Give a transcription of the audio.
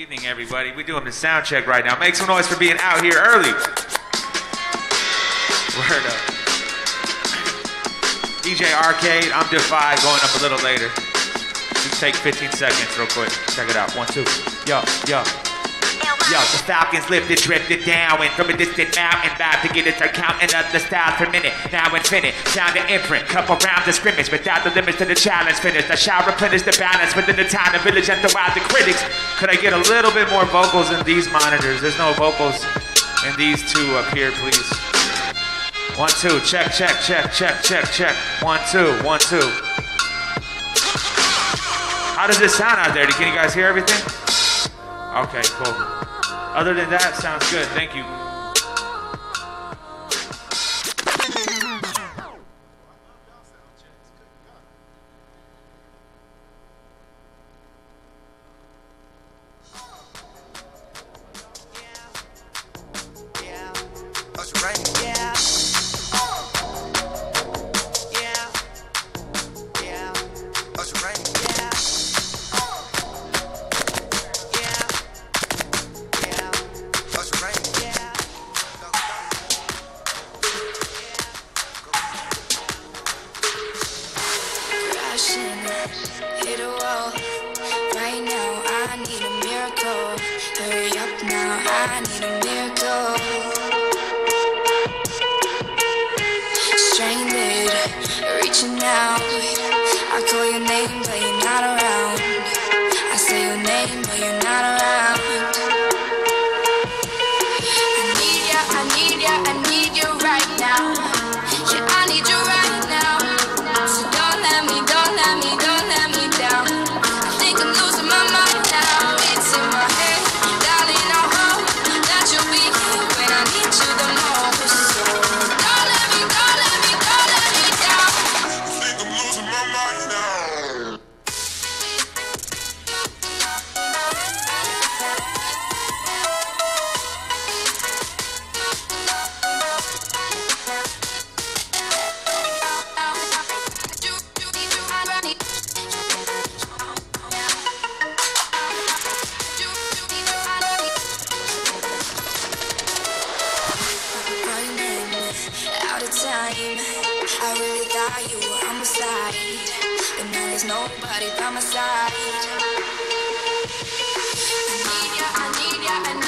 evening, everybody. We're doing the sound check right now. Make some noise for being out here early. Word up. DJ Arcade, I'm Defy, going up a little later. Just take 15 seconds real quick. Check it out. 1, 2. Yo, yo. Yo, the Falcons lifted, drifted down, and from a distant mountain, about to get it to counting up the styles per minute. Now infinite, sound and imprint, couple rounds of scrimmage, without the limits to the challenge finish. The shall replenish the balance within the time, the village and throughout the critics. Could I get a little bit more vocals in these monitors? There's no vocals in these two up here, please. 1, 2, check, check, check, check, check, check. 1, 2, 1, 2. How does this sound out there? Can you guys hear everything? Okay, cool. Other than that, sounds good. Thank you. Hit a wall. Right now, I need a miracle. Hurry up now, I need a miracle. Stranded, reaching out. I call your name, but you're not around. I say your name, but you're not around. I need ya, I need ya, I need you right now. Yeah, I need you right now. So don't let me, don't let me, don't let me down. I think I'm losing my mind now. It's in my head, darling, I hope that you'll be here when I need you the most. So don't let me, don't let me, don't let me down. I think I'm losing my mind now. Out of time, I really thought you were on my side, but now there's nobody by my side. I need ya, I need ya, I need ya.